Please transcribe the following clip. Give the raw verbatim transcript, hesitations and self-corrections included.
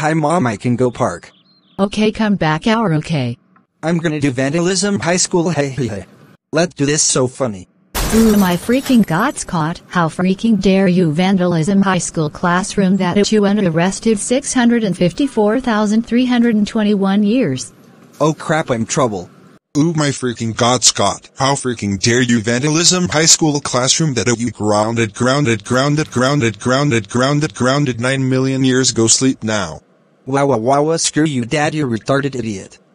Hi mom, I can go park. Okay, come back hour. Okay. I'm gonna do vandalism high school, hey hey hey. Let's do this, so funny. Ooh, my freaking got caught. How freaking dare you, vandalism high school classroom that you and arrested six hundred fifty-four thousand three hundred twenty-one years. Oh crap, I'm trouble. Ooh, my freaking god, Scott. How freaking dare you, vandalism high school classroom that you grounded grounded grounded grounded grounded grounded grounded nine million years. Go sleep now. Wow wow wow, screw you dad, you retarded idiot.